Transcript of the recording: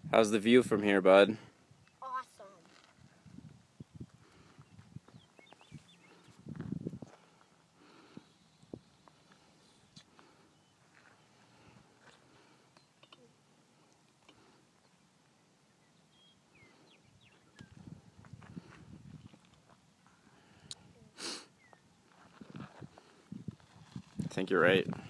How's the view from here, bud? Awesome. I think you're right.